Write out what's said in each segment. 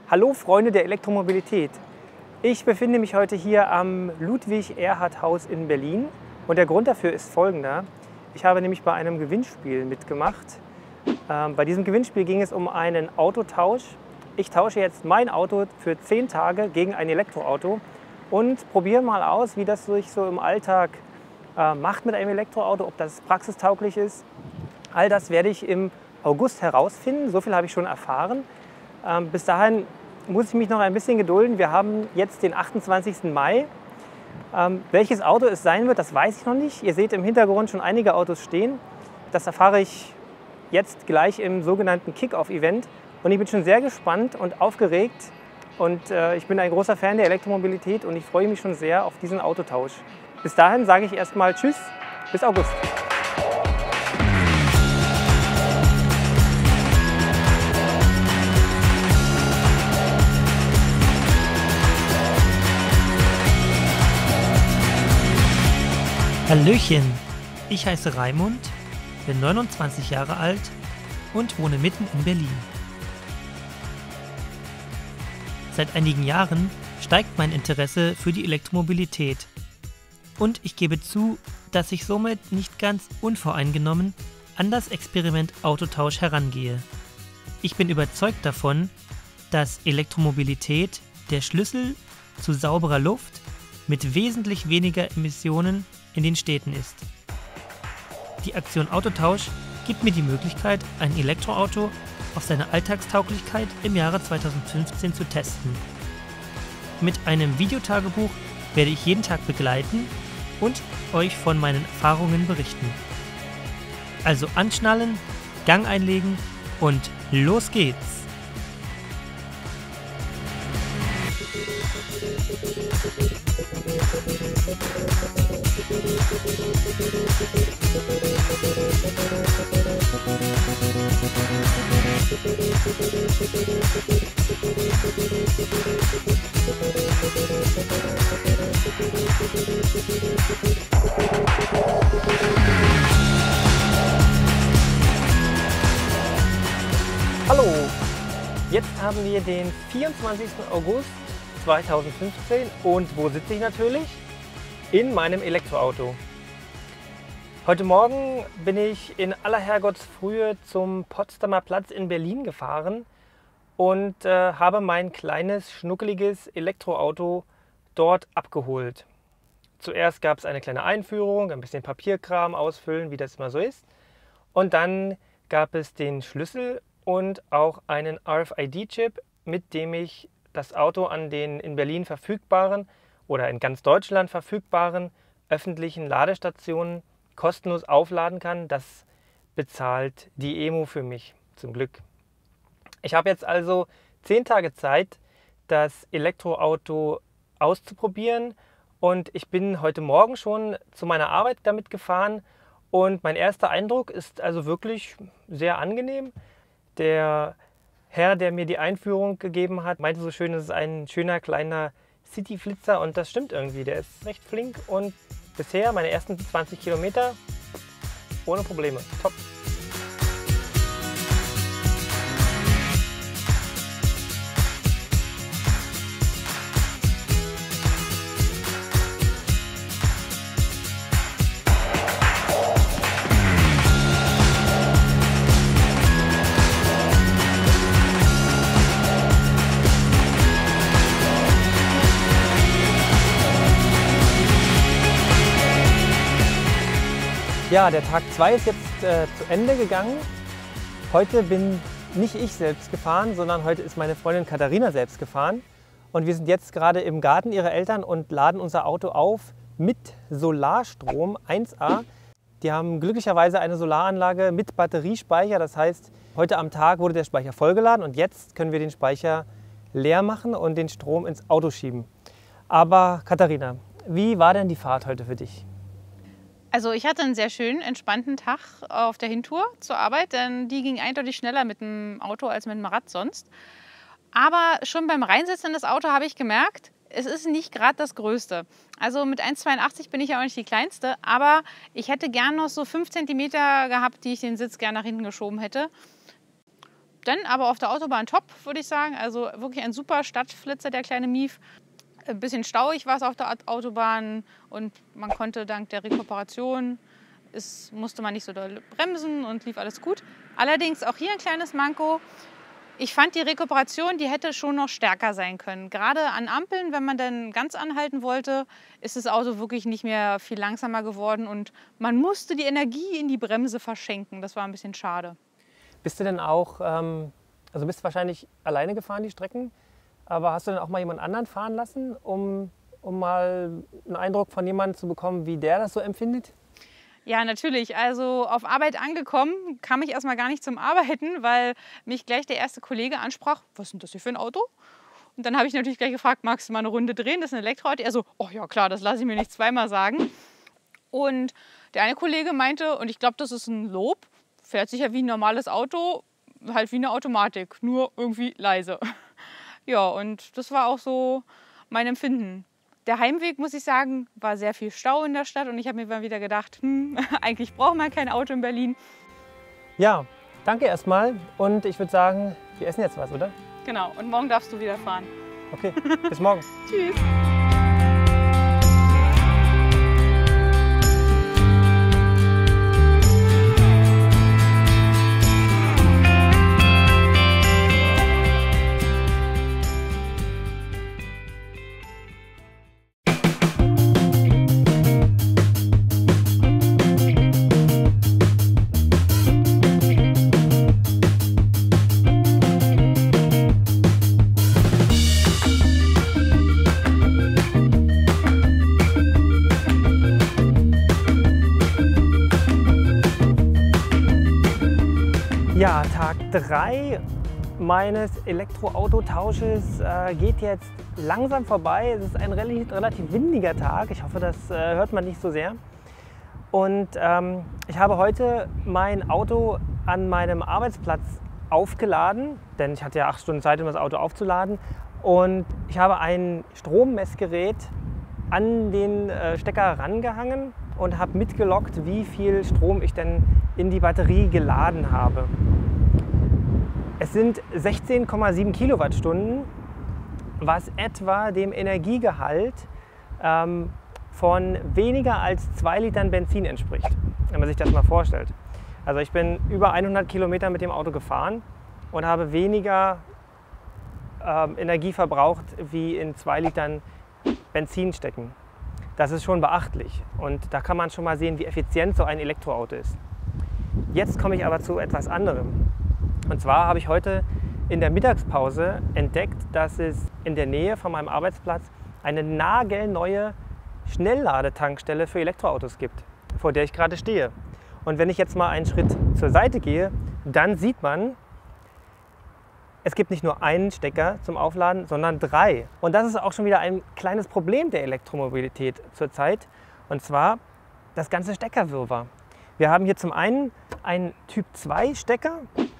Hallo Freunde der Elektromobilität. Ich befinde mich heute hier am Ludwig-Erhard-Haus in Berlin und der Grund dafür ist folgender. Ich habe nämlich bei einem Gewinnspiel mitgemacht. Bei diesem Gewinnspiel ging es um einen Autotausch. Ich tausche jetzt mein Auto für 10 Tage gegen ein Elektroauto und probiere mal aus, wie das sich so im Alltag macht mit einem Elektroauto, ob das praxistauglich ist. All das werde ich im August herausfinden, so viel habe ich schon erfahren. Bis dahin muss ich mich noch ein bisschen gedulden. Wir haben jetzt den 28. Mai. Welches Auto es sein wird, das weiß ich noch nicht. Ihr seht im Hintergrund schon einige Autos stehen. Das erfahre ich jetzt gleich im sogenannten Kick-Off-Event. Und ich bin schon sehr gespannt und aufgeregt. Und ich bin ein großer Fan der Elektromobilität und ich freue mich schon sehr auf diesen Autotausch. Bis dahin sage ich erstmal Tschüss, bis August. Hallöchen, ich heiße Raimund, bin 29 Jahre alt und wohne mitten in Berlin. Seit einigen Jahren steigt mein Interesse für die Elektromobilität und ich gebe zu, dass ich somit nicht ganz unvoreingenommen an das Experiment Autotausch herangehe. Ich bin überzeugt davon, dass Elektromobilität der Schlüssel zu sauberer Luft mit wesentlich weniger Emissionen in den Städten ist. Die Aktion Autotausch gibt mir die Möglichkeit, ein Elektroauto auf seine Alltagstauglichkeit im Jahre 2015 zu testen. Mit einem Videotagebuch werde ich jeden Tag begleiten und euch von meinen Erfahrungen berichten. Also anschnallen, Gang einlegen und los geht's! Hallo, jetzt haben wir den 24. August 2015 und wo sitze ich natürlich? In meinem Elektroauto. Heute Morgen bin ich in aller Herrgottsfrühe zum Potsdamer Platz in Berlin gefahren und habe mein kleines, schnuckeliges Elektroauto dort abgeholt. Zuerst gab es eine kleine Einführung, ein bisschen Papierkram ausfüllen, wie das immer so ist. Und dann gab es den Schlüssel und auch einen RFID-Chip, mit dem ich das Auto an den in Berlin verfügbaren oder in ganz Deutschland verfügbaren öffentlichen Ladestationen kostenlos aufladen kann. Das bezahlt die EMU für mich, zum Glück. Ich habe jetzt also 10 Tage Zeit, das Elektroauto auszuprobieren und ich bin heute Morgen schon zu meiner Arbeit damit gefahren und mein erster Eindruck ist also wirklich sehr angenehm. Der Herr, der mir die Einführung gegeben hat, meinte so schön, es ist ein schöner kleiner City-Flitzer und das stimmt irgendwie. Der ist recht flink und bisher meine ersten 20 Kilometer ohne Probleme. Top! Ja, der Tag 2 ist jetzt zu Ende gegangen. Heute bin nicht ich selbst gefahren, sondern heute ist meine Freundin Katharina selbst gefahren. Und wir sind jetzt gerade im Garten ihrer Eltern und laden unser Auto auf mit Solarstrom 1A. Die haben glücklicherweise eine Solaranlage mit Batteriespeicher. Das heißt, heute am Tag wurde der Speicher vollgeladen und jetzt können wir den Speicher leer machen und den Strom ins Auto schieben. Aber Katharina, wie war denn die Fahrt heute für dich? Also ich hatte einen sehr schönen, entspannten Tag auf der Hintour zur Arbeit, denn die ging eindeutig schneller mit dem Auto als mit dem Rad sonst. Aber schon beim Reinsetzen in das Auto habe ich gemerkt, es ist nicht gerade das Größte. Also mit 1,82 bin ich ja auch nicht die Kleinste, aber ich hätte gern noch so 5 cm gehabt, die ich den Sitz gern nach hinten geschoben hätte. Dann aber auf der Autobahn top, würde ich sagen. Also wirklich ein super Stadtflitzer, der kleine Mief. Ein bisschen stauig war es auf der Autobahn und man konnte dank der Rekuperation, musste man nicht so doll bremsen und lief alles gut. Allerdings auch hier ein kleines Manko. Ich fand die Rekuperation, die hätte schon noch stärker sein können. Gerade an Ampeln, wenn man dann ganz anhalten wollte, ist das Auto wirklich nicht mehr viel langsamer geworden und man musste die Energie in die Bremse verschenken. Das war ein bisschen schade. Bist du denn auch, also bist du wahrscheinlich alleine gefahren, die Strecken, aber hast du denn auch mal jemand anderen fahren lassen, um mal einen Eindruck von jemandem zu bekommen, wie der das so empfindet? Ja, natürlich. Also auf Arbeit angekommen, kam ich erstmal gar nicht zum Arbeiten, weil mich gleich der erste Kollege ansprach, was ist denn das hier für ein Auto? Und dann habe ich natürlich gleich gefragt, magst du mal eine Runde drehen? Das ist ein Elektroauto. Er so, oh ja klar, das lasse ich mir nicht zweimal sagen. Und der eine Kollege meinte, und ich glaube, das ist ein Lob, fährt sich ja wie ein normales Auto, halt wie eine Automatik, nur irgendwie leise. Ja, und das war auch so mein Empfinden. Der Heimweg, muss ich sagen, war sehr viel Stau in der Stadt und ich habe mir mal wieder gedacht, eigentlich braucht man kein Auto in Berlin. Ja, danke erstmal und ich würde sagen, wir essen jetzt was, oder? Genau, und morgen darfst du wieder fahren. Okay, bis morgen. Tschüss. Ja, Tag 3 meines Elektroautotausches geht jetzt langsam vorbei. Es ist ein relativ windiger Tag. Ich hoffe, das hört man nicht so sehr. Und ich habe heute mein Auto an meinem Arbeitsplatz aufgeladen, denn ich hatte ja 8 Stunden Zeit, um das Auto aufzuladen. Und ich habe ein Strommessgerät an den Stecker rangehangen und habe mitgeloggt, wie viel Strom ich denn in die Batterie geladen habe. Es sind 16,7 Kilowattstunden, was etwa dem Energiegehalt von weniger als 2 Litern Benzin entspricht, wenn man sich das mal vorstellt. Also ich bin über 100 Kilometer mit dem Auto gefahren und habe weniger Energie verbraucht, wie in 2 Litern Benzin stecken. Das ist schon beachtlich und da kann man schon mal sehen, wie effizient so ein Elektroauto ist. Jetzt komme ich aber zu etwas anderem. Und zwar habe ich heute in der Mittagspause entdeckt, dass es in der Nähe von meinem Arbeitsplatz eine nagelneue Schnellladetankstelle für Elektroautos gibt, vor der ich gerade stehe. Und wenn ich jetzt mal einen Schritt zur Seite gehe, dann sieht man, es gibt nicht nur einen Stecker zum Aufladen, sondern 3. Und das ist auch schon wieder ein kleines Problem der Elektromobilität zurzeit. Und zwar das ganze Steckerwirrwarr. Wir haben hier zum einen einen Typ 2 Stecker.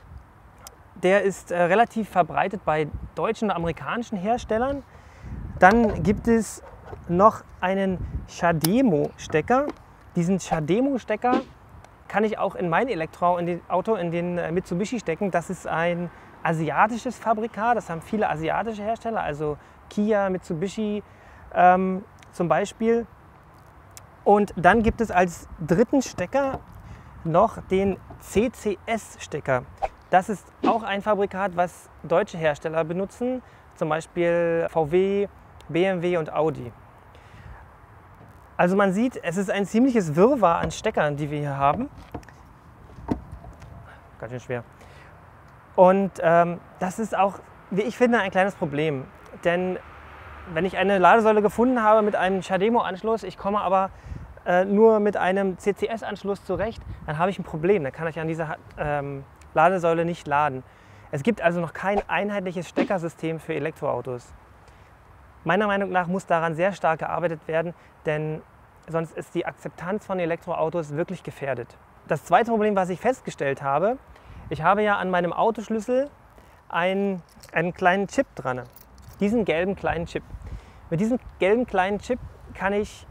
Der ist relativ verbreitet bei deutschen und amerikanischen Herstellern. Dann gibt es noch einen CHAdeMO-Stecker. Diesen CHAdeMO-Stecker kann ich auch in mein Elektroauto, in den Mitsubishi stecken. Das ist ein asiatisches Fabrikat, das haben viele asiatische Hersteller, also Kia, Mitsubishi zum Beispiel. Und dann gibt es als dritten Stecker noch den CCS-Stecker. Das ist auch ein Fabrikat, was deutsche Hersteller benutzen, zum Beispiel VW, BMW und Audi. Also man sieht, es ist ein ziemliches Wirrwarr an Steckern, die wir hier haben. Ganz schön schwer. Und das ist auch, wie ich finde, ein kleines Problem. Denn wenn ich eine Ladesäule gefunden habe mit einem CHAdeMO-Anschluss, ich komme aber nur mit einem CCS-Anschluss zurecht, dann habe ich ein Problem. Dann kann ich an dieser Ladesäule nicht laden. Es gibt also noch kein einheitliches Steckersystem für Elektroautos. Meiner Meinung nach muss daran sehr stark gearbeitet werden, denn sonst ist die Akzeptanz von Elektroautos wirklich gefährdet. Das zweite Problem, was ich festgestellt habe, ich habe ja an meinem Autoschlüssel einen kleinen Chip dran, diesen gelben kleinen Chip. Mit diesem gelben kleinen Chip kann ich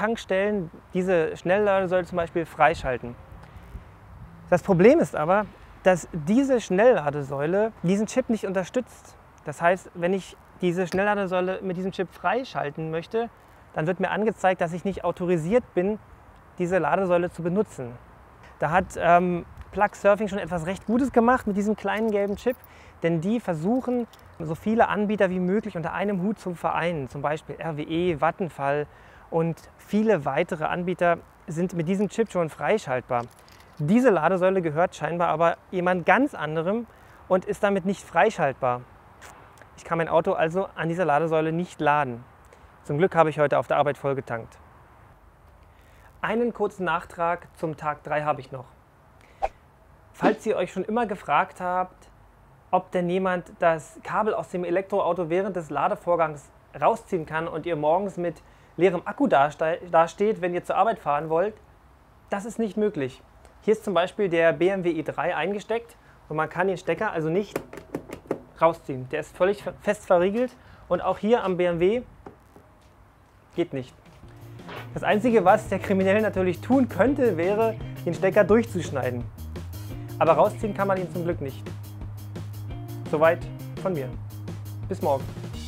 Elektrotankstellen, diese Schnellladesäule zum Beispiel, freischalten. Das Problem ist aber, dass diese Schnellladesäule diesen Chip nicht unterstützt. Das heißt, wenn ich diese Schnellladesäule mit diesem Chip freischalten möchte, dann wird mir angezeigt, dass ich nicht autorisiert bin, diese Ladesäule zu benutzen. Da hat Plugsurfing schon etwas recht Gutes gemacht mit diesem kleinen gelben Chip, denn die versuchen, so viele Anbieter wie möglich unter einem Hut zu vereinen. Zum Beispiel RWE, Vattenfall und viele weitere Anbieter sind mit diesem Chip schon freischaltbar. Diese Ladesäule gehört scheinbar aber jemand ganz anderem und ist damit nicht freischaltbar. Ich kann mein Auto also an dieser Ladesäule nicht laden. Zum Glück habe ich heute auf der Arbeit voll getankt. Einen kurzen Nachtrag zum Tag 3 habe ich noch. Falls ihr euch schon immer gefragt habt, ob denn jemand das Kabel aus dem Elektroauto während des Ladevorgangs rausziehen kann und ihr morgens mit leerem Akku dasteht, wenn ihr zur Arbeit fahren wollt, das ist nicht möglich. Hier ist zum Beispiel der BMW i3 eingesteckt und man kann den Stecker also nicht rausziehen. Der ist völlig fest verriegelt und auch hier am BMW geht nicht. Das Einzige, was der Kriminelle natürlich tun könnte, wäre, den Stecker durchzuschneiden. Aber rausziehen kann man ihn zum Glück nicht. Soweit von mir. Bis morgen.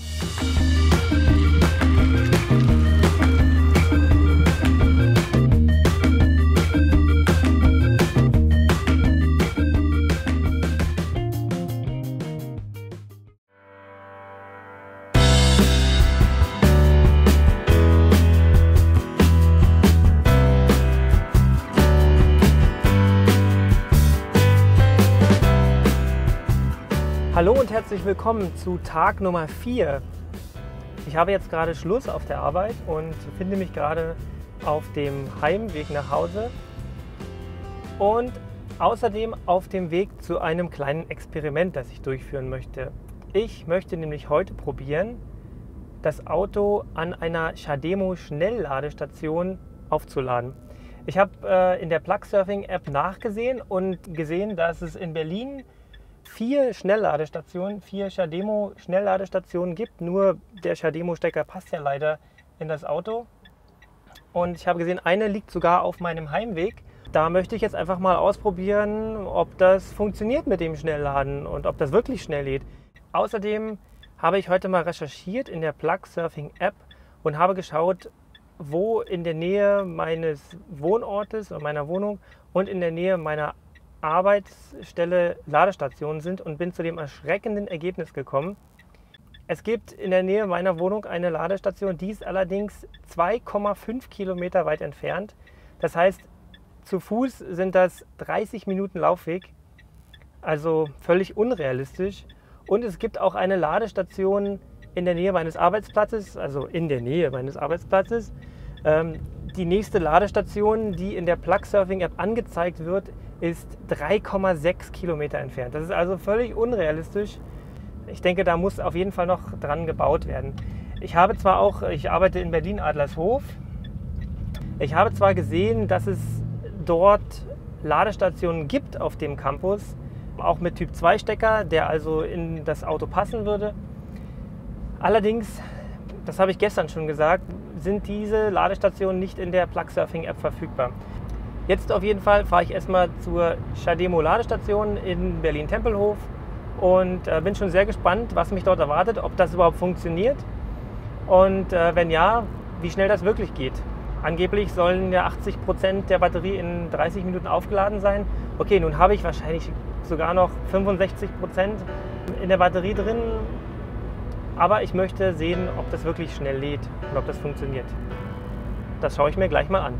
Hallo und herzlich willkommen zu Tag Nummer 4. Ich habe jetzt gerade Schluss auf der Arbeit und befinde mich gerade auf dem Heimweg nach Hause und außerdem auf dem Weg zu einem kleinen Experiment, das ich durchführen möchte. Ich möchte nämlich heute probieren, das Auto an einer CHAdeMO Schnellladestation aufzuladen. Ich habe in der Plugsurfing-App nachgesehen und gesehen, dass es in Berlin 4 Schnellladestationen, 4 CHAdeMO Schnellladestationen gibt. Nur der CHAdeMO-Stecker passt ja leider in das Auto. Und ich habe gesehen, eine liegt sogar auf meinem Heimweg. Da möchte ich jetzt einfach mal ausprobieren, ob das funktioniert mit dem Schnellladen und ob das wirklich schnell lädt. Außerdem habe ich heute mal recherchiert in der Plugsurfing-App und habe geschaut, wo in der Nähe meines Wohnortes oder meiner Wohnung und in der Nähe meiner Arbeitsstelle Ladestationen sind und bin zu dem erschreckenden Ergebnis gekommen. Es gibt in der Nähe meiner Wohnung eine Ladestation, die ist allerdings 2,5 Kilometer weit entfernt. Das heißt, zu Fuß sind das 30 Minuten Laufweg, also völlig unrealistisch. Und es gibt auch eine Ladestation in der Nähe meines Arbeitsplatzes, also in der Nähe meines Arbeitsplatzes. Die nächste Ladestation, die in der Plugsurfing-App angezeigt wird, ist 3,6 Kilometer entfernt. Das ist also völlig unrealistisch. Ich denke, da muss auf jeden Fall noch dran gebaut werden. Ich arbeite in Berlin-Adlershof. Ich habe zwar gesehen, dass es dort Ladestationen gibt auf dem Campus, auch mit Typ 2 Stecker, der also in das Auto passen würde. Allerdings, das habe ich gestern schon gesagt, sind diese Ladestationen nicht in der Plugsurfing-App verfügbar. Jetzt auf jeden Fall fahre ich erstmal zur CHAdeMO Ladestation in Berlin-Tempelhof und bin schon sehr gespannt, was mich dort erwartet, ob das überhaupt funktioniert und wenn ja, wie schnell das wirklich geht. Angeblich sollen ja 80% der Batterie in 30 Minuten aufgeladen sein. Okay, nun habe ich wahrscheinlich sogar noch 65% in der Batterie drin, aber ich möchte sehen, ob das wirklich schnell lädt und ob das funktioniert. Das schaue ich mir gleich mal an.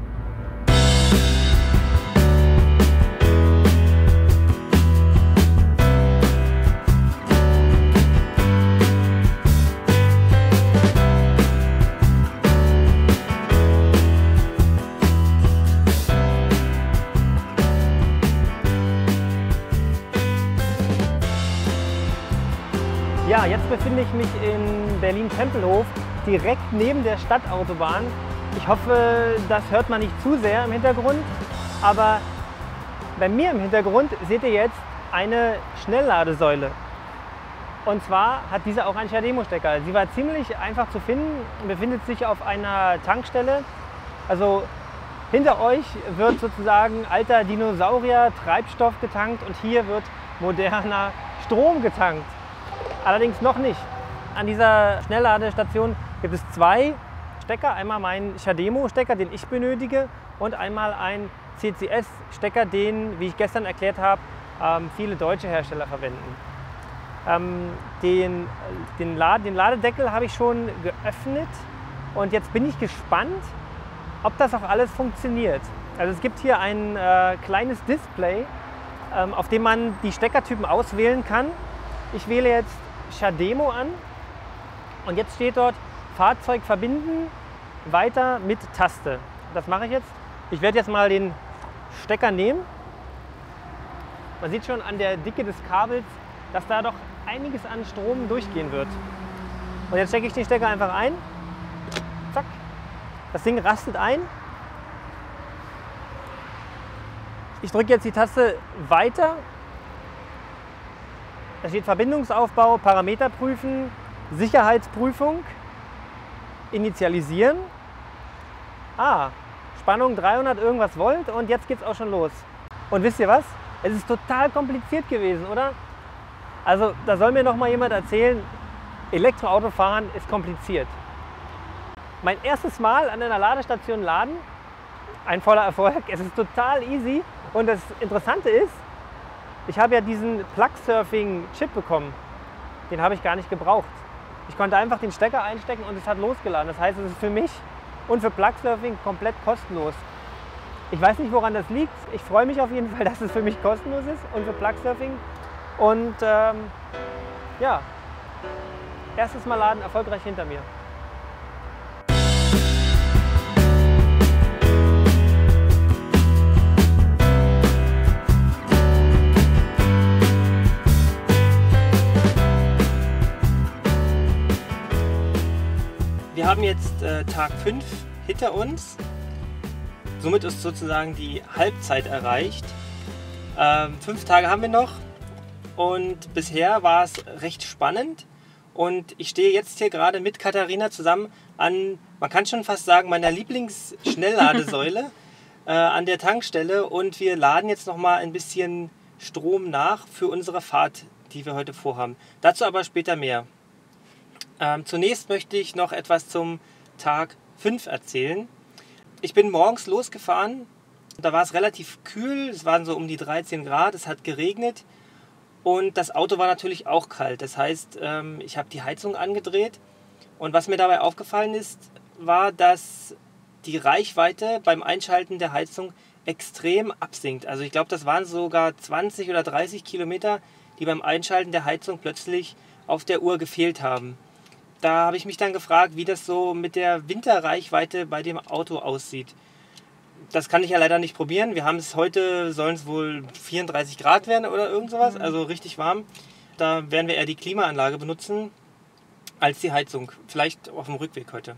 Ja, jetzt befinde ich mich in Berlin-Tempelhof, direkt neben der Stadtautobahn. Ich hoffe, das hört man nicht zu sehr im Hintergrund, aber bei mir im Hintergrund seht ihr jetzt eine Schnellladesäule. Und zwar hat diese auch einen CHAdeMO-Stecker. Sie war ziemlich einfach zu finden, befindet sich auf einer Tankstelle. Also Hinter euch wird sozusagen alter Dinosaurier-Treibstoff getankt und hier wird moderner Strom getankt. Allerdings noch nicht. An dieser Schnellladestation gibt es zwei Stecker. Einmal meinen CHAdeMO-Stecker, den ich benötige, und einmal einen CCS-Stecker, den, wie ich gestern erklärt habe, viele deutsche Hersteller verwenden. Den Ladedeckel habe ich schon geöffnet und jetzt bin ich gespannt, ob das auch alles funktioniert. Also es gibt hier ein kleines Display, auf dem man die Steckertypen auswählen kann. Ich wähle jetzt CHAdeMO an und jetzt steht dort Fahrzeug verbinden, weiter mit Taste. Das mache ich jetzt. Ich werde jetzt mal den Stecker nehmen. Man sieht schon an der Dicke des Kabels, dass da doch einiges an Strom durchgehen wird. Und jetzt stecke ich den Stecker einfach ein. Zack. Das Ding rastet ein. Ich drücke jetzt die Taste weiter. Da steht Verbindungsaufbau, Parameter prüfen, Sicherheitsprüfung, initialisieren. Spannung 300 irgendwas Volt und jetzt geht es auch schon los. Und wisst ihr was? Es ist total kompliziert gewesen, oder? Also da soll mir noch mal jemand erzählen, Elektroautofahren ist kompliziert. Mein erstes Mal an einer Ladestation laden, ein voller Erfolg. Es ist total easy und das Interessante ist, ich habe ja diesen Plug-Surfing-Chip bekommen. Den habe ich gar nicht gebraucht. Ich konnte einfach den Stecker einstecken und es hat losgeladen. Das heißt, es ist für mich und für Plug-Surfing komplett kostenlos. Ich weiß nicht, woran das liegt. Ich freue mich auf jeden Fall, dass es für mich kostenlos ist und für Plug-Surfing. Und ja, erstes Mal laden erfolgreich hinter mir. Wir haben jetzt Tag 5 hinter uns. Somit ist sozusagen die Halbzeit erreicht. 5 Tage haben wir noch und bisher war es recht spannend. Und ich stehe jetzt hier gerade mit Katharina zusammen an, man kann schon fast sagen, meiner Lieblings-Schnellladesäule an der Tankstelle. Und wir laden jetzt noch mal ein bisschen Strom nach für unsere Fahrt, die wir heute vorhaben. Dazu aber später mehr. Zunächst möchte ich noch etwas zum Tag 5 erzählen. Ich bin morgens losgefahren, da war es relativ kühl, es waren so um die 13 Grad, es hat geregnet und das Auto war natürlich auch kalt. Das heißt, ich habe die Heizung angedreht und was mir dabei aufgefallen ist, war, dass die Reichweite beim Einschalten der Heizung extrem absinkt. Also ich glaube, das waren sogar 20 oder 30 Kilometer, die beim Einschalten der Heizung plötzlich auf der Uhr gefehlt haben. Da habe ich mich dann gefragt, wie das so mit der Winterreichweite bei dem Auto aussieht. Das kann ich ja leider nicht probieren. Wir haben es heute, sollen es wohl 34 Grad werden oder irgend sowas, also richtig warm. Da werden wir eher die Klimaanlage benutzen als die Heizung. Vielleicht auf dem Rückweg heute.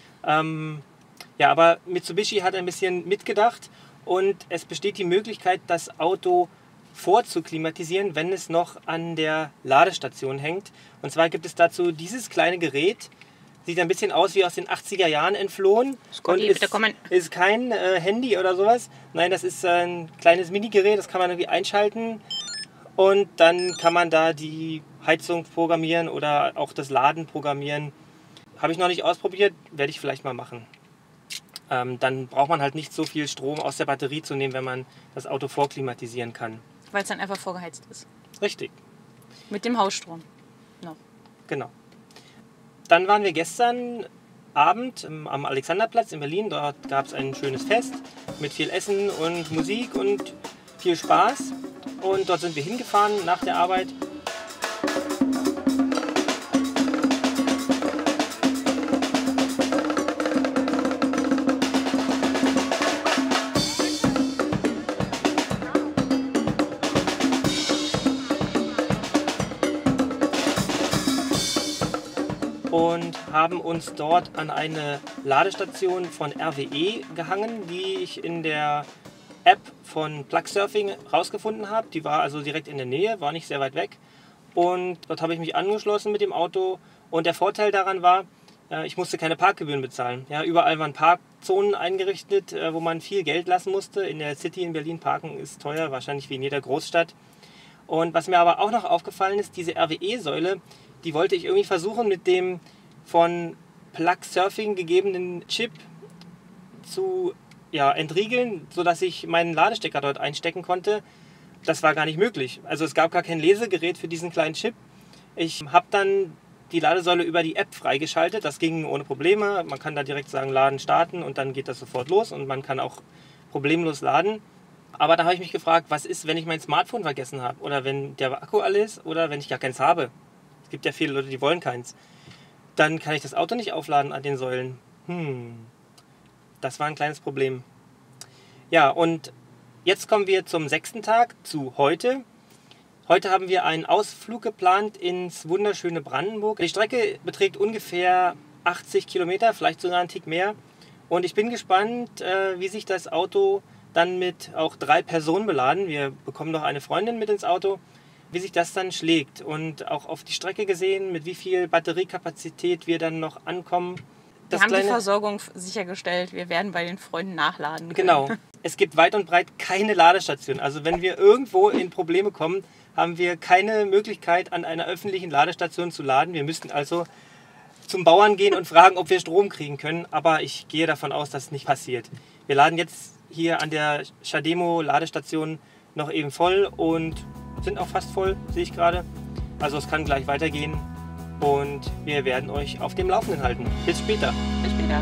Ja, aber Mitsubishi hat ein bisschen mitgedacht und es besteht die Möglichkeit, das Auto vorzuklimatisieren, wenn es noch an der Ladestation hängt. Und zwar gibt es dazu dieses kleine Gerät, sieht ein bisschen aus wie aus den 80er Jahren entflohen. Scotty, bitte kommen. Ist kein Handy oder sowas. Nein, das ist ein kleines Minigerät, das kann man irgendwie einschalten und dann kann man da die Heizung programmieren oder auch das Laden programmieren. Habe ich noch nicht ausprobiert, werde ich vielleicht mal machen. Dann braucht man halt nicht so viel Strom aus der Batterie zu nehmen, wenn man das Auto vorklimatisieren kann. Weil es dann einfach vorgeheizt ist. Richtig. Mit dem Hausstrom noch. Genau. Dann waren wir gestern Abend am Alexanderplatz in Berlin. Dort gab es ein schönes Fest mit viel Essen und Musik und viel Spaß. Und dort sind wir hingefahren nach der Arbeit. Und haben uns dort an eine Ladestation von RWE gehangen, die ich in der App von Plug-Surfing rausgefunden habe. Die war also direkt in der Nähe, war nicht sehr weit weg. Und dort habe ich mich angeschlossen mit dem Auto. Und der Vorteil daran war, Ich musste keine Parkgebühren bezahlen. Ja, überall waren Parkzonen eingerichtet, wo man viel Geld lassen musste. In der City in Berlin parken ist teuer, wahrscheinlich wie in jeder Großstadt. Und was mir aber auch noch aufgefallen ist, diese RWE-Säule, die wollte ich irgendwie versuchen mit dem von Plug Surfing gegebenen Chip zu entriegeln, sodass ich meinen Ladestecker dort einstecken konnte. Das war gar nicht möglich. Also es gab gar kein Lesegerät für diesen kleinen Chip. Ich habe dann die Ladesäule über die App freigeschaltet. Das ging ohne Probleme. Man kann da direkt sagen, Laden starten und dann geht das sofort los und man kann auch problemlos laden. Aber da habe ich mich gefragt, was ist, wenn ich mein Smartphone vergessen habe oder wenn der Akku alle ist oder wenn ich gar keins habe. Es gibt ja viele Leute, die wollen keins. Dann kann ich das Auto nicht aufladen an den Säulen. Das war ein kleines Problem. Ja, und jetzt kommen wir zum 6. Tag, zu heute. Heute haben wir einen Ausflug geplant ins wunderschöne Brandenburg. Die Strecke beträgt ungefähr 80 Kilometer, vielleicht sogar einen Tick mehr. Und ich bin gespannt, wie sich das Auto dann mit auch 3 Personen beladen. Wir bekommen noch eine Freundin mit ins Auto, wie sich das dann schlägt. Und auch auf die Strecke gesehen, mit wie viel Batteriekapazität wir dann noch ankommen. Wir haben die Versorgung sichergestellt. Wir werden bei den Freunden nachladen können. Genau. Es gibt weit und breit keine Ladestation. Also wenn wir irgendwo in Probleme kommen, haben wir keine Möglichkeit, an einer öffentlichen Ladestation zu laden. Wir müssten also zum Bauern gehen und fragen, ob wir Strom kriegen können. Aber ich gehe davon aus, dass es nicht passiert. Wir laden jetzt hier an der Chademo Ladestation noch eben voll und sind auch fast voll, sehe ich gerade. Also es kann gleich weitergehen und wir werden euch auf dem Laufenden halten. Bis später. Bis später.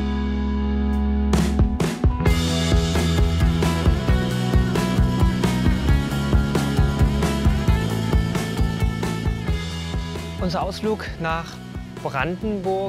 Unser Ausflug nach Brandenburg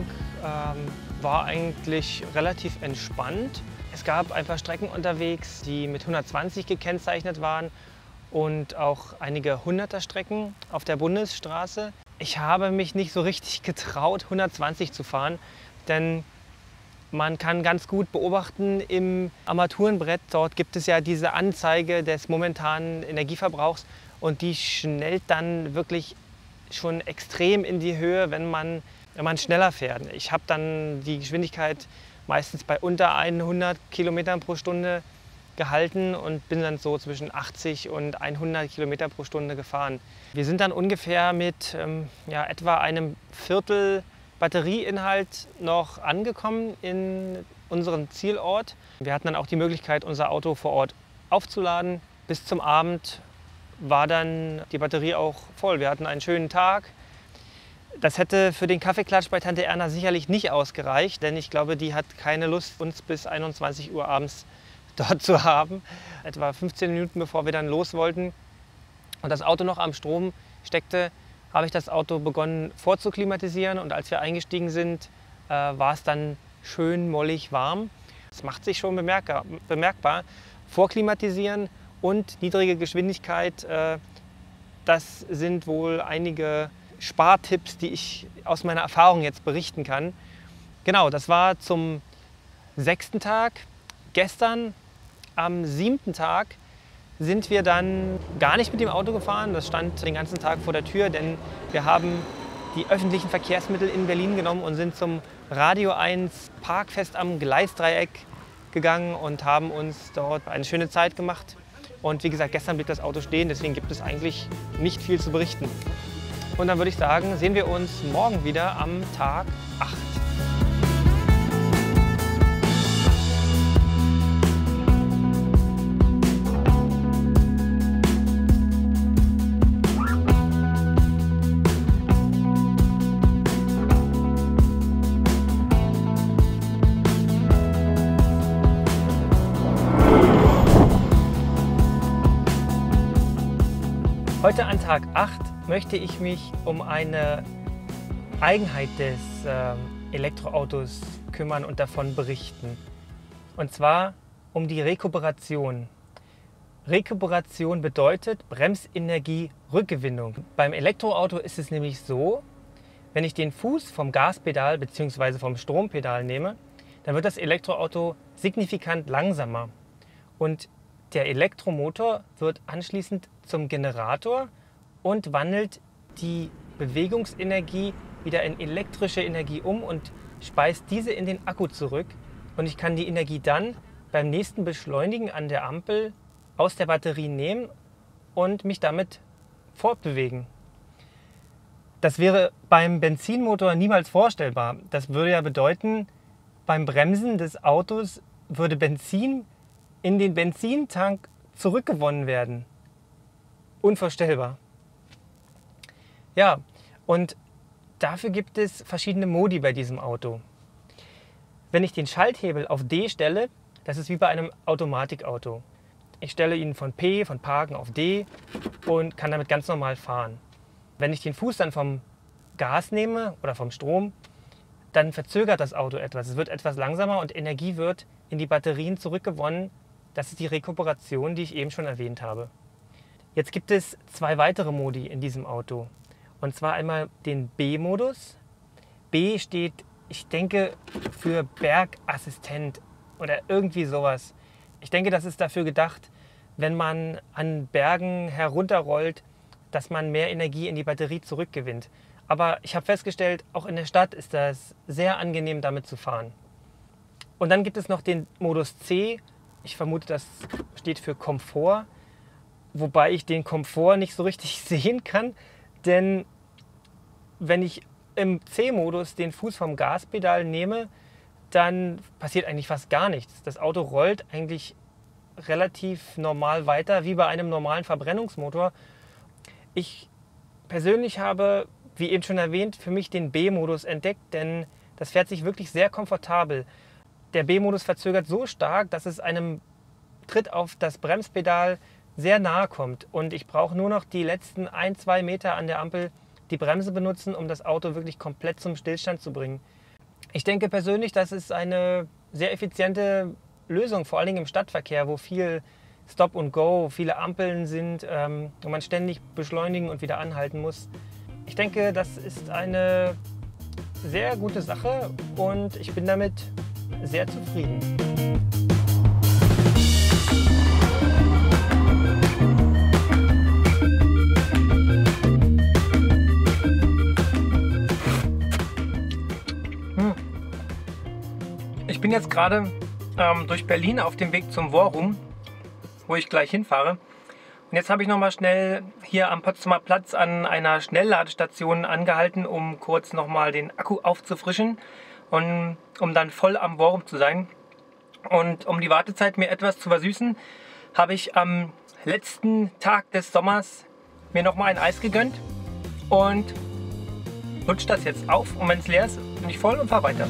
war eigentlich relativ entspannt. Es gab ein paar Strecken unterwegs, die mit 120 gekennzeichnet waren und auch einige 100er Strecken auf der Bundesstraße. Ich habe mich nicht so richtig getraut, 120 zu fahren, denn man kann ganz gut beobachten im Armaturenbrett, dort gibt es ja diese Anzeige des momentanen Energieverbrauchs und die schnellt dann wirklich schon extrem in die Höhe, wenn man schneller fährt. Ich habe dann die Geschwindigkeit meistens bei unter 100 Kilometern pro Stunde gehalten und bin dann so zwischen 80 und 100 Kilometer pro Stunde gefahren. Wir sind dann ungefähr mit etwa einem Viertel Batterieinhalt noch angekommen in unseren Zielort. Wir hatten dann auch die Möglichkeit, unser Auto vor Ort aufzuladen. Bis zum Abend war dann die Batterie auch voll. Wir hatten einen schönen Tag. Das hätte für den Kaffeeklatsch bei Tante Erna sicherlich nicht ausgereicht, denn ich glaube, die hat keine Lust, uns bis 21 Uhr abends dort zu haben. Etwa 15 Minuten bevor wir dann los wollten und das Auto noch am Strom steckte, habe ich das Auto begonnen vorzuklimatisieren und als wir eingestiegen sind, war es dann schön mollig warm. Das macht sich schon bemerkbar. Vorklimatisieren und niedrige Geschwindigkeit, das sind wohl einige Spartipps, die ich aus meiner Erfahrung jetzt berichten kann. Genau, das war zum 6. Tag. Gestern am 7. Tag sind wir dann gar nicht mit dem Auto gefahren. Das stand den ganzen Tag vor der Tür, denn wir haben die öffentlichen Verkehrsmittel in Berlin genommen und sind zum Radio 1 Parkfest am Gleisdreieck gegangen und haben uns dort eine schöne Zeit gemacht. Und wie gesagt, gestern blieb das Auto stehen, deswegen gibt es eigentlich nicht viel zu berichten. Und dann würde ich sagen, sehen wir uns morgen wieder am Tag 8. Heute an Tag 8 möchte ich mich um eine Eigenheit des Elektroautos kümmern und davon berichten. Und zwar um die Rekuperation. Rekuperation bedeutet Bremsenergie-Rückgewinnung. Beim Elektroauto ist es nämlich so, wenn ich den Fuß vom Gaspedal bzw. vom Strompedal nehme, dann wird das Elektroauto signifikant langsamer. Und der Elektromotor wird anschließend zum Generator und wandelt die Bewegungsenergie wieder in elektrische Energie um und speist diese in den Akku zurück und ich kann die Energie dann beim nächsten Beschleunigen an der Ampel aus der Batterie nehmen und mich damit fortbewegen. Das wäre beim Benzinmotor niemals vorstellbar. Das würde ja bedeuten, beim Bremsen des Autos würde Benzin in den Benzintank zurückgewonnen werden. Unvorstellbar. Ja, und dafür gibt es verschiedene Modi bei diesem Auto. Wenn ich den Schalthebel auf D stelle, das ist wie bei einem Automatikauto. Ich stelle ihn von P, von Parken, auf D und kann damit ganz normal fahren. Wenn ich den Fuß dann vom Gas nehme oder vom Strom, dann verzögert das Auto etwas. Es wird etwas langsamer und Energie wird in die Batterien zurückgewonnen. Das ist die Rekuperation, die ich eben schon erwähnt habe. Jetzt gibt es zwei weitere Modi in diesem Auto. Und zwar einmal den B-Modus. B steht, ich denke, für Bergassistent oder irgendwie sowas. Ich denke, das ist dafür gedacht, wenn man an Bergen herunterrollt, dass man mehr Energie in die Batterie zurückgewinnt. Aber ich habe festgestellt, auch in der Stadt ist das sehr angenehm, damit zu fahren. Und dann gibt es noch den Modus C. Ich vermute, das steht für Komfort. Wobei ich den Komfort nicht so richtig sehen kann. Denn wenn ich im C-Modus den Fuß vom Gaspedal nehme, dann passiert eigentlich fast gar nichts. Das Auto rollt eigentlich relativ normal weiter, wie bei einem normalen Verbrennungsmotor. Ich persönlich habe, wie eben schon erwähnt, für mich den B-Modus entdeckt, denn das fährt sich wirklich sehr komfortabel. Der B-Modus verzögert so stark, dass es einem Tritt auf das Bremspedal sehr nahe kommt. Und ich brauche nur noch die letzten 1-2 Meter an der Ampel die Bremse benutzen, um das Auto wirklich komplett zum Stillstand zu bringen. Ich denke persönlich, das ist eine sehr effiziente Lösung, vor allen Dingen im Stadtverkehr, wo viel Stop and Go, viele Ampeln sind und man ständig beschleunigen und wieder anhalten muss. Ich denke, das ist eine sehr gute Sache und ich bin damit sehr zufrieden. Ich bin jetzt gerade durch Berlin auf dem Weg zum Worum, wo ich gleich hinfahre. Und jetzt habe ich noch mal schnell hier am Potsdamer Platz an einer Schnellladestation angehalten, um kurz noch mal den Akku aufzufrischen und um dann voll am Worum zu sein. Und um die Wartezeit mir etwas zu versüßen, habe ich am letzten Tag des Sommers mir noch mal ein Eis gegönnt und lutsche das jetzt auf. Und wenn es leer ist, bin ich voll und fahre weiter.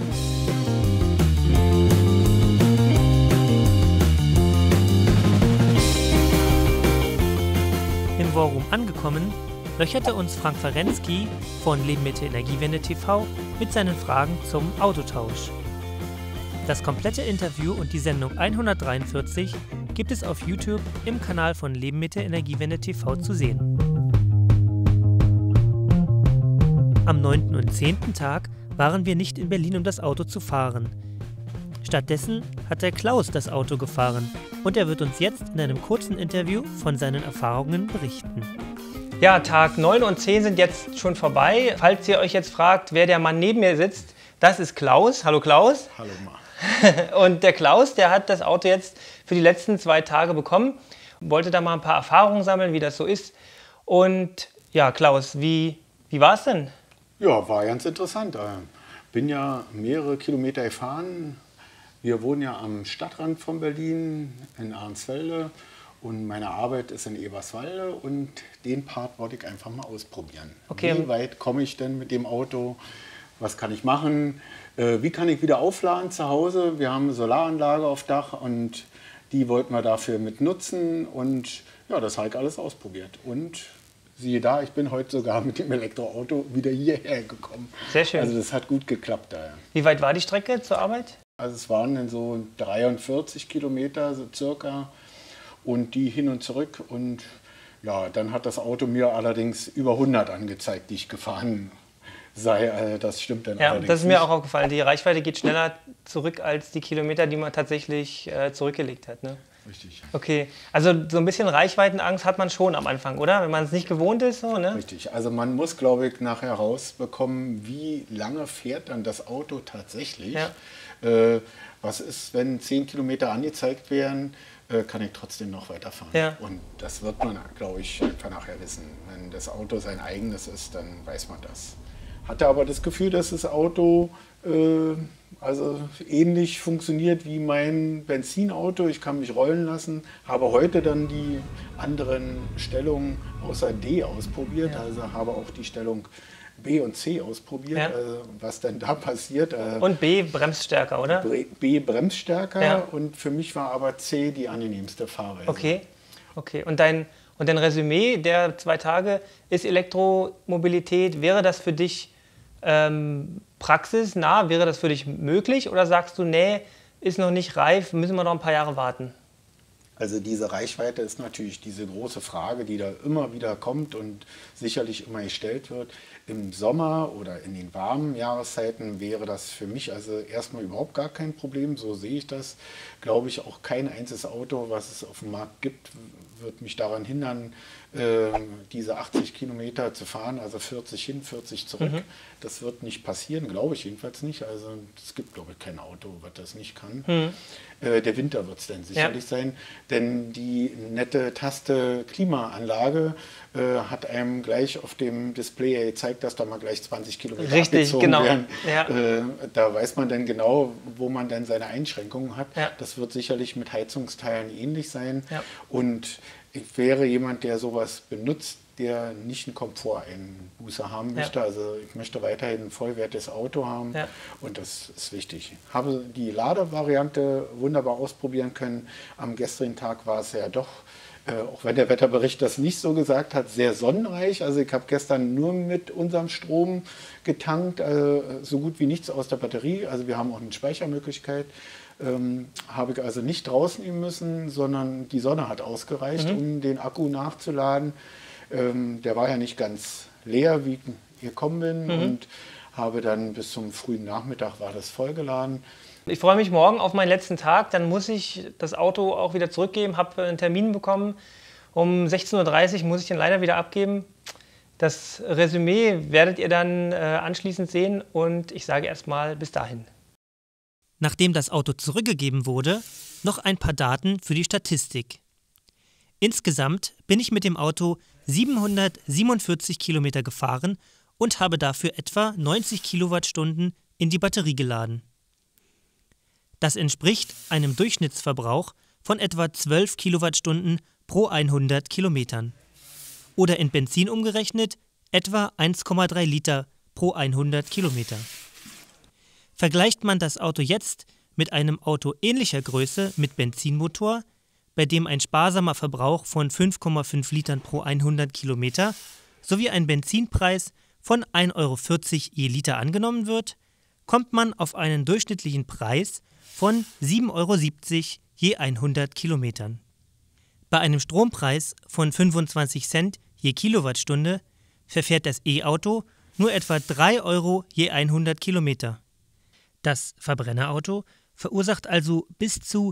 Im Worum angekommen, löcherte uns Frank Ferensky von Leben mit der Energiewende TV mit seinen Fragen zum Autotausch. Das komplette Interview und die Sendung 143 gibt es auf YouTube im Kanal von Leben mit der Energiewende TV zu sehen. Am 9. und 10. Tag waren wir nicht in Berlin, um das Auto zu fahren. Stattdessen hat der Klaus das Auto gefahren und er wird uns jetzt in einem kurzen Interview von seinen Erfahrungen berichten. Ja, Tag 9 und 10 sind jetzt schon vorbei. Falls ihr euch jetzt fragt, wer der Mann neben mir sitzt, das ist Klaus. Hallo Klaus. Hallo Ma. Und der Klaus, der hat das Auto jetzt für die letzten 2 Tage bekommen. Wollte da mal ein paar Erfahrungen sammeln, wie das so ist. Und ja, Klaus, wie war es denn? Ja, war ganz interessant. Bin ja mehrere Kilometer gefahren. Wir wohnen ja am Stadtrand von Berlin in Arnsfelde und meine Arbeit ist in Eberswalde und den Part wollte ich einfach mal ausprobieren. Okay. Wie weit komme ich denn mit dem Auto? Was kann ich machen? Wie kann ich wieder aufladen zu Hause? Wir haben eine Solaranlage auf Dach und die wollten wir dafür mit nutzen und ja, das habe ich alles ausprobiert. Und siehe da, ich bin heute sogar mit dem Elektroauto wieder hierher gekommen. Sehr schön. Also das hat gut geklappt da. Wie weit war die Strecke zur Arbeit? Also es waren dann so 43 Kilometer so circa und die hin und zurück und ja, dann hat das Auto mir allerdings über 100 angezeigt, die ich gefahren sei. Also das stimmt dann allerdings das ist mir nicht. auch aufgefallen. Die Reichweite geht schneller zurück als die Kilometer, die man tatsächlich zurückgelegt hat. Ne? Richtig. Okay, also so ein bisschen Reichweitenangst hat man schon am Anfang, oder? Wenn man es nicht gewohnt ist, so, ne? Richtig. Also man muss, glaube ich, nachher rausbekommen, wie lange fährt dann das Auto tatsächlich. Ja. Was ist, wenn 10 Kilometer angezeigt werden, kann ich trotzdem noch weiterfahren. Ja. Und das wird man, glaube ich, einfach nachher wissen. Wenn das Auto sein eigenes ist, dann weiß man das. Hatte aber das Gefühl, dass das Auto also ähnlich funktioniert wie mein Benzinauto. Ich kann mich rollen lassen, habe heute dann die anderen Stellungen außer D ausprobiert, also habe auch die Stellung B und C ausprobiert, was denn da passiert. Und B bremst stärker, oder? B bremst stärker, Ja. und für mich war aber C die angenehmste Fahrweise. Okay, okay. Und dein Resümee der 2 Tage ist Elektromobilität. Wäre das für dich praxisnah? Wäre das für dich möglich? Oder sagst du, nee, ist noch nicht reif, müssen wir noch ein paar Jahre warten? Also diese Reichweite ist natürlich diese große Frage, die da immer wieder kommt und sicherlich immer gestellt wird. Im Sommer oder in den warmen Jahreszeiten wäre das für mich also erstmal überhaupt gar kein Problem. So sehe ich das. Glaube ich, auch kein einziges Auto, was es auf dem Markt gibt, wird mich daran hindern, diese 80 Kilometer zu fahren, also 40 hin, 40 zurück. Das wird nicht passieren, glaube ich jedenfalls nicht. Also es gibt, glaube ich, kein Auto, was das nicht kann. Der Winter wird es dann sicherlich sein, denn die nette Taste Klimaanlage hat einem gleich auf dem Display gezeigt, dass da mal gleich 20 Kilometer Richtig, abgezogen genau. werden. Ja. Da weiß man dann genau, wo man dann seine Einschränkungen hat. Ja. Das wird sicherlich mit Heizungsteilen ähnlich sein. Ja. Und ich wäre jemand, der sowas benutzt, der nicht einen Komforteinbuße haben möchte. Also ich möchte weiterhin ein vollwertiges Auto haben, und das ist wichtig. Habe die Ladevariante wunderbar ausprobieren können. Am gestrigen Tag war es ja doch, auch wenn der Wetterbericht das nicht so gesagt hat, sehr sonnenreich. Also ich habe gestern nur mit unserem Strom getankt, so gut wie nichts aus der Batterie. Also wir haben auch eine Speichermöglichkeit. Habe ich also nicht draußen üben müssen, sondern die Sonne hat ausgereicht, um den Akku nachzuladen. Der war ja nicht ganz leer, wie ich gekommen bin, und habe dann bis zum frühen Nachmittag war das vollgeladen. Ich freue mich morgen auf meinen letzten Tag, dann muss ich das Auto auch wieder zurückgeben, habe einen Termin bekommen. Um 16:30 Uhr muss ich den leider wieder abgeben. Das Resümee werdet ihr dann anschließend sehen, und ich sage erstmal bis dahin. Nachdem das Auto zurückgegeben wurde, noch ein paar Daten für die Statistik. Insgesamt bin ich mit dem Auto 747 Kilometer gefahren und habe dafür etwa 90 Kilowattstunden in die Batterie geladen. Das entspricht einem Durchschnittsverbrauch von etwa 12 Kilowattstunden pro 100 Kilometern. Oder in Benzin umgerechnet etwa 1,3 Liter pro 100 Kilometer. Vergleicht man das Auto jetzt mit einem Auto ähnlicher Größe mit Benzinmotor, bei dem ein sparsamer Verbrauch von 5,5 Litern pro 100 Kilometer sowie ein Benzinpreis von 1,40 € je Liter angenommen wird, kommt man auf einen durchschnittlichen Preis von 7,70 € je 100 Kilometern. Bei einem Strompreis von 25 Cent je Kilowattstunde verfährt das E-Auto nur etwa 3 € je 100 Kilometer. Das Verbrennerauto verursacht also bis zu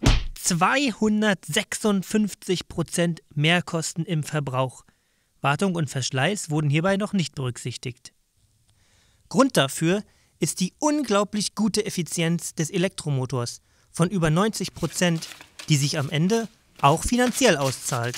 256% Mehrkosten im Verbrauch. Wartung und Verschleiß wurden hierbei noch nicht berücksichtigt. Grund dafür ist die unglaublich gute Effizienz des Elektromotors von über 90%, die sich am Ende auch finanziell auszahlt.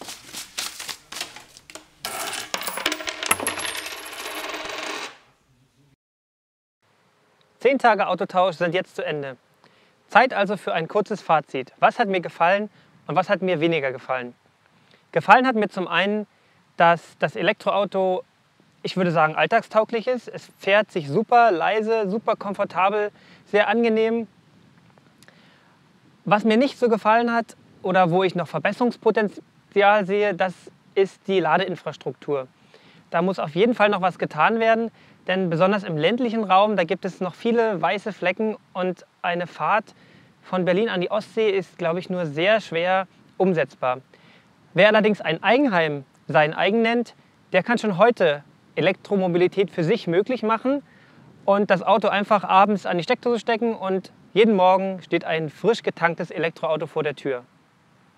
Zehn Tage Autotausch sind jetzt zu Ende. Zeit also für ein kurzes Fazit. Was hat mir gefallen und was hat mir weniger gefallen? Gefallen hat mir zum einen, dass das Elektroauto, ich würde sagen, alltagstauglich ist. Es fährt sich super leise, super komfortabel, sehr angenehm. Was mir nicht so gefallen hat oder wo ich noch Verbesserungspotenzial sehe, das ist die Ladeinfrastruktur. Da muss auf jeden Fall noch was getan werden, denn besonders im ländlichen Raum, da gibt es noch viele weiße Flecken, und eine Fahrt von Berlin an die Ostsee ist, glaube ich, nur sehr schwer umsetzbar. Wer allerdings ein Eigenheim sein eigen nennt, der kann schon heute Elektromobilität für sich möglich machen und das Auto einfach abends an die Steckdose stecken, und jeden Morgen steht ein frisch getanktes Elektroauto vor der Tür.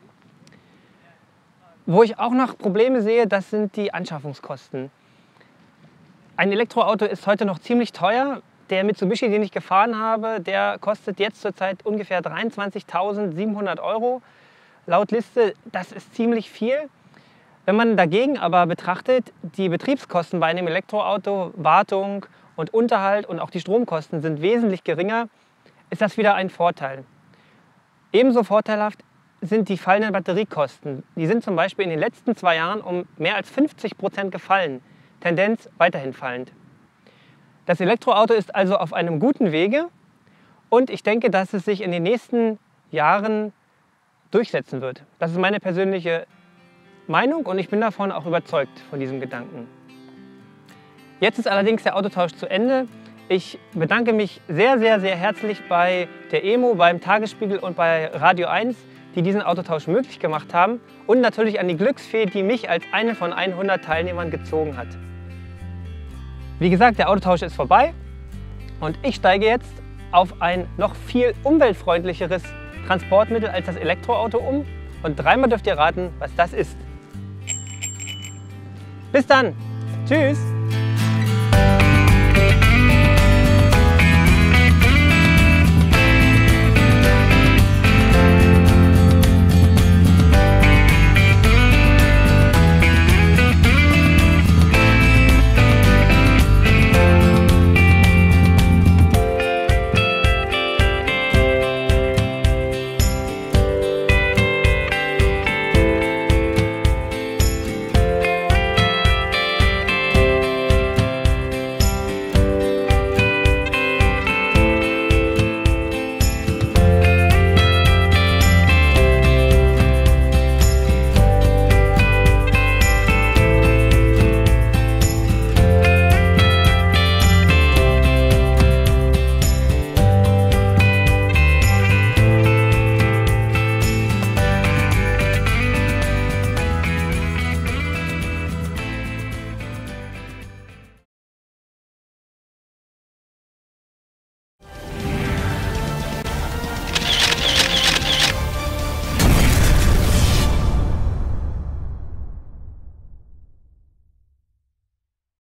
Wo ich auch noch Probleme sehe, das sind die Anschaffungskosten. Ein Elektroauto ist heute noch ziemlich teuer. Der Mitsubishi, den ich gefahren habe, der kostet jetzt zurzeit ungefähr 23.700 €. Laut Liste, das ist ziemlich viel. Wenn man dagegen aber betrachtet, die Betriebskosten bei einem Elektroauto, Wartung und Unterhalt und auch die Stromkosten sind wesentlich geringer, ist das wieder ein Vorteil. Ebenso vorteilhaft sind die fallenden Batteriekosten. Die sind zum Beispiel in den letzten 2 Jahren um mehr als 50% gefallen, Tendenz weiterhin fallend. Das Elektroauto ist also auf einem guten Wege und ich denke, dass es sich in den nächsten Jahren durchsetzen wird. Das ist meine persönliche Meinung und ich bin davon auch überzeugt, von diesem Gedanken. Jetzt ist allerdings der Autotausch zu Ende. Ich bedanke mich sehr, sehr, sehr herzlich bei der EMO, beim Tagesspiegel und bei Radio 1, die diesen Autotausch möglich gemacht haben und natürlich an die Glücksfee, die mich als eine von 100 Teilnehmern gezogen hat. Wie gesagt, der Autotausch ist vorbei und ich steige jetzt auf ein noch viel umweltfreundlicheres Transportmittel als das Elektroauto um und dreimal dürft ihr raten, was das ist. Bis dann! Tschüss!